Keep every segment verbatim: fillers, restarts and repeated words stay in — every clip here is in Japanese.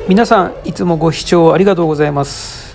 皆さんいつもご視聴ありがとうございます。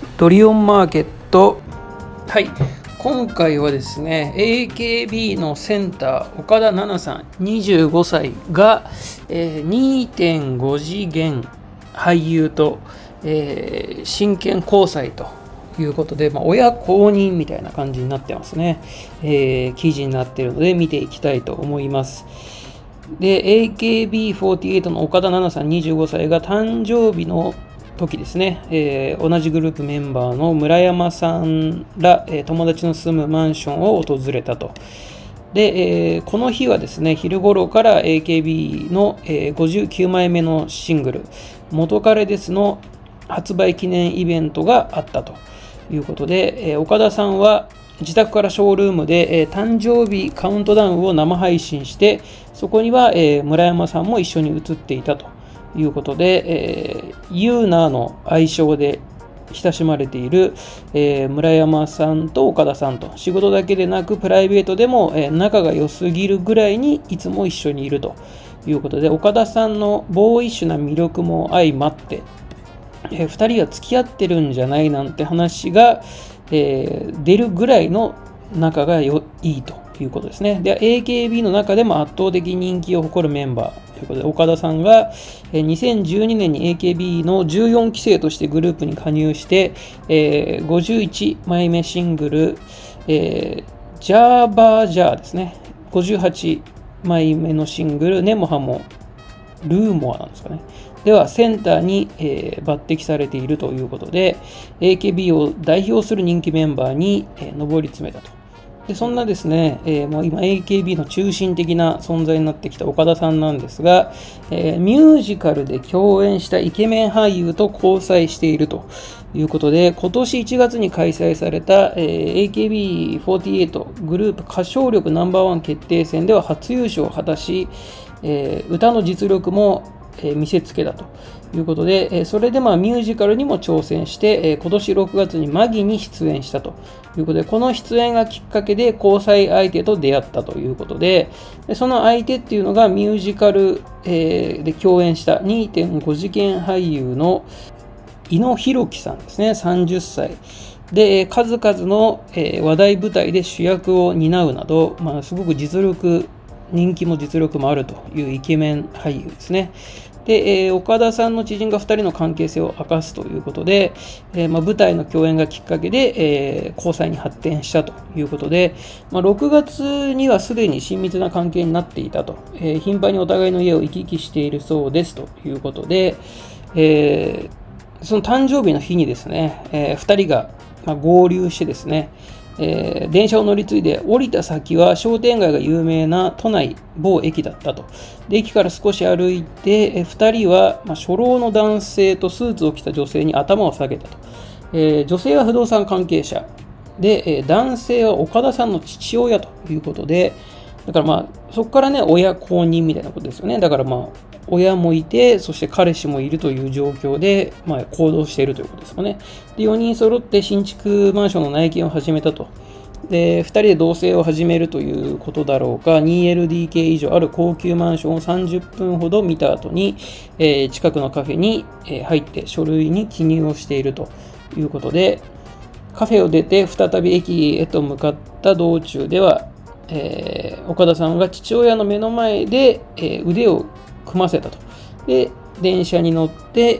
ドリオンマーケット。はい、今回はですね エーケービー のセンター岡田奈々さんにじゅうごさいが、えー、にてんご 次元俳優と、えー、真剣交際ということで、まあ、親公認みたいな感じになってますね、えー、記事になっているので見ていきたいと思います。で エーケービーフォーティーエイト の岡田奈々さんにじゅうごさいが誕生日の時ですね、えー、同じグループメンバーの村山さんら、えー、友達の住むマンションを訪れたと。で、えー、この日はですね昼頃から エーケービー の、えー、ごじゅうきゅうまいめのシングル元彼ですの発売記念イベントがあったということで、えー、岡田さんは自宅からショールームで、えー、誕生日カウントダウンを生配信して、そこには、えー、村山さんも一緒に映っていたということで、えー、ユーナーの愛称で親しまれている、えー、村山さんと岡田さんと仕事だけでなくプライベートでも、えー、仲が良すぎるぐらいにいつも一緒にいるということで、岡田さんのボーイッシュな魅力も相まって、えー、ふたりは付き合ってるんじゃないなんて話がえー、出るぐらいの仲がよいいということですね。で、エーケービー の中でも圧倒的人気を誇るメンバーということで、岡田さんがにせんじゅうにねんに エーケービー のじゅうよんきせいとしてグループに加入して、えー、ごじゅういちまいめシングル、えー、ジャーバージャーですね。ごじゅうはちまいめのシングル、ネモハモ、ルーモアなんですかね。ではセンターに、えー、抜擢されているということで エーケービー を代表する人気メンバーに、えー、上り詰めたと。でそんなですね、えー、もう今 エーケービー の中心的な存在になってきた岡田さんなんですが、えー、ミュージカルで共演したイケメン俳優と交際しているということで、今年いちがつに開催された、えー、エーケービーフォーティーエイト グループ歌唱力ナンバーワン決定戦では初優勝を果たし、えー、歌の実力も見せつけたということで、それでまあミュージカルにも挑戦して、今年ろくがつにマギに出演したということで、この出演がきっかけで交際相手と出会ったということで、その相手っていうのがミュージカルで共演した にてんご 次元俳優の井野博樹さんですね、さんじゅっさい。で、数々の話題舞台で主役を担うなど、まあ、すごく実力、人気も実力もあるというイケメン俳優ですね。で、えー、岡田さんの知人がふたりの関係性を明かすということで、えーまあ、舞台の共演がきっかけで、えー、交際に発展したということで、まあ、ろくがつにはすでに親密な関係になっていたと、えー、頻繁にお互いの家を行き来しているそうですということで、えー、その誕生日の日にですね、えー、ふたりが、まあ、合流してですね、えー、電車を乗り継いで降りた先は商店街が有名な都内某駅だったと。で駅から少し歩いて、えー、ふたりは、まあ、初老の男性とスーツを着た女性に頭を下げたと。えー、女性は不動産関係者で、えー、男性は岡田さんの父親ということで、だからまあそこからね親公認みたいなことですよね。だからまあ親もいて、そして彼氏もいるという状況で、まあ、行動しているということですよね。で、よにん揃って新築マンションの内見を始めたと。で、ふたりで同棲を始めるということだろうか、にエルディーケー 以上ある高級マンションをさんじゅっぷんほど見た後に、えー、近くのカフェに入って書類に記入をしているということで、カフェを出て再び駅へと向かった道中では、えー、岡田さんが父親の目の前で、えー、腕を組ませたと。で、電車に乗って、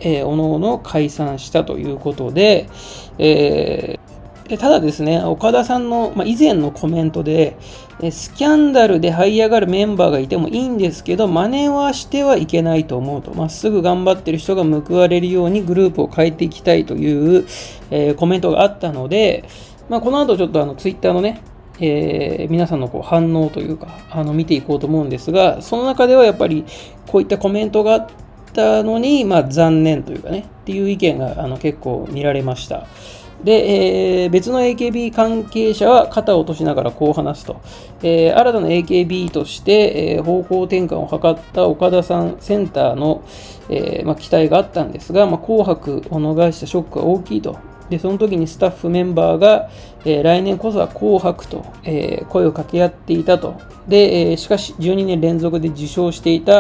えー、おのおの解散したということで、えー、ただですね、岡田さんの、まあ、以前のコメントで、スキャンダルで這い上がるメンバーがいてもいいんですけど、真似はしてはいけないと思うと。まっすぐ頑張ってる人が報われるようにグループを変えていきたいという、えー、コメントがあったので、まあ、この後ちょっとあのツイッターのね、えー、皆さんのこう反応というかあの見ていこうと思うんですが、その中ではやっぱりこういったコメントがあったのに、まあ、残念というかねっていう意見があの結構見られました。で、えー、別の エーケービー 関係者は肩を落としながらこう話すと、えー、新たな エーケービー として、えー、方向転換を図った岡田さんセンターの、えーまあ、期待があったんですが、まあ、紅白を逃したショックは大きいと。でその時にスタッフメンバーが、えー、来年こそは紅白と、えー、声を掛け合っていたと。で、えー、しかしじゅうにねん連続で受賞していた、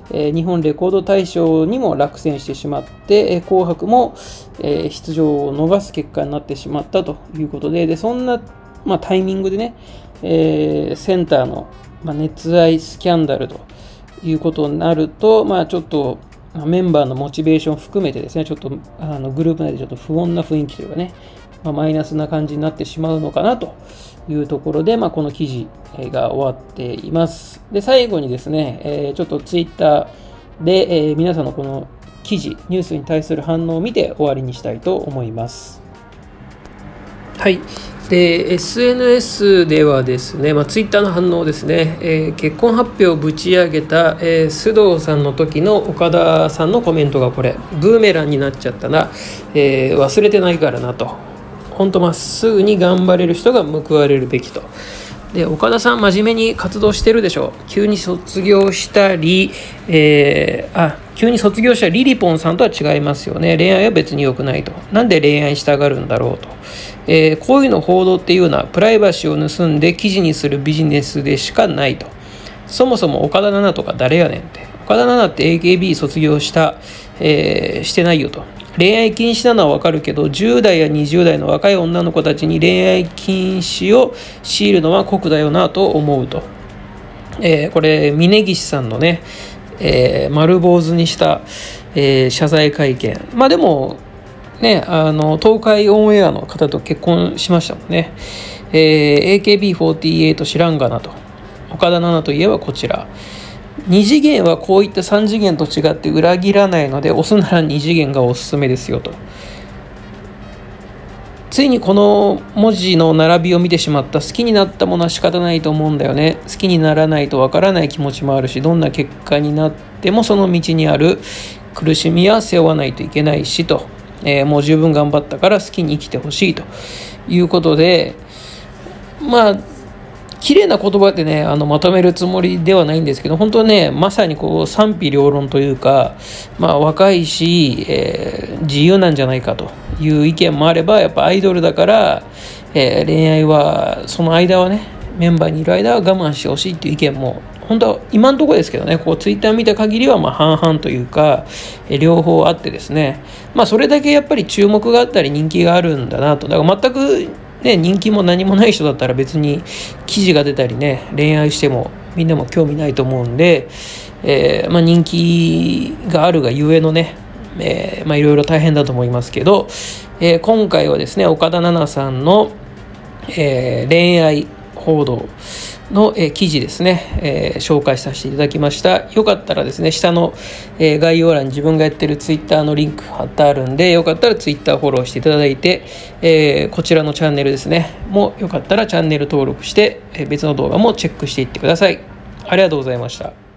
えー、日本レコード大賞にも落選してしまって、えー、紅白も、えー、出場を逃す結果になってしまったということで、でそんな、まあ、タイミングでね、えー、センターの、まあ、熱愛スキャンダルということになると、まあ、ちょっとメンバーのモチベーション含めてですね、ちょっとあのグループ内でちょっと不穏な雰囲気というかね、まあ、マイナスな感じになってしまうのかなというところで、まあ、この記事が終わっています。で、最後にですね、えー、ちょっとツイッターで、えー、皆さんのこの記事、ニュースに対する反応を見て終わりにしたいと思います。はい。で、エスエヌエス ではですね、まあ、ツイッターの反応ですね、えー、結婚発表をぶち上げた、えー、須藤さんの時の岡田さんのコメントがこれ、ブーメランになっちゃったな、えー、忘れてないからなと。本当まっすぐに頑張れる人が報われるべきと。で、岡田さん真面目に活動してるでしょ。急に卒業したり、えー、あ、急に卒業したリリポンさんとは違いますよね。恋愛は別に良くないと。なんで恋愛したがるんだろうと。えー、こういうの報道っていうのはプライバシーを盗んで記事にするビジネスでしかないと。そもそも岡田奈々とか誰やねんって。岡田奈々って エーケービー 卒業した、えー、してないよと。恋愛禁止なのは分かるけど、じゅう代やにじゅう代の若い女の子たちに恋愛禁止を強いるのは酷だよなと思うと。えー、これ峯岸さんのね、えー、丸坊主にした、えー、謝罪会見。まあでもね、あの東海オンエアの方と結婚しましたもんね。えー、エーケービーフォーティーエイト 知らんがなと。岡田奈々といえばこちら。に次元はこういったさん次元と違って裏切らないので、押すならに次元がおすすめですよと。ついにこの文字の並びを見てしまった。好きになったものは仕方ないと思うんだよね。好きにならないとわからない気持ちもあるし、どんな結果になってもその道にある苦しみは背負わないといけないしと、えー、もう十分頑張ったから好きに生きてほしいということで、まあ綺麗な言葉でね、あのまとめるつもりではないんですけど、本当ね、まさにこう賛否両論というか、まあ、若いし、えー、自由なんじゃないかという意見もあれば、やっぱアイドルだから、えー、恋愛はその間はね、メンバーにいる間は我慢してほしいっていう意見も本当は今のところですけどね、こうツイッター見た限りはまあ半々というか、えー、両方あってですね、まあそれだけやっぱり注目があったり人気があるんだなと。だから全くね、人気も何もない人だったら別に記事が出たりね、恋愛してもみんなも興味ないと思うんで、えーまあ、人気があるがゆえのね、えーまあ、いろいろ大変だと思いますけど、えー、今回はですね、岡田奈々さんの、えー、恋愛報道の、えー、記事ですね、えー、紹介させていただきました。よかったらですね、下の、えー、概要欄に自分がやってるツイッターのリンク貼ってあるんで、よかったらツイッターフォローしていただいて、えー、こちらのチャンネルですね、もよかったらチャンネル登録して、えー、別の動画もチェックしていってください。ありがとうございました。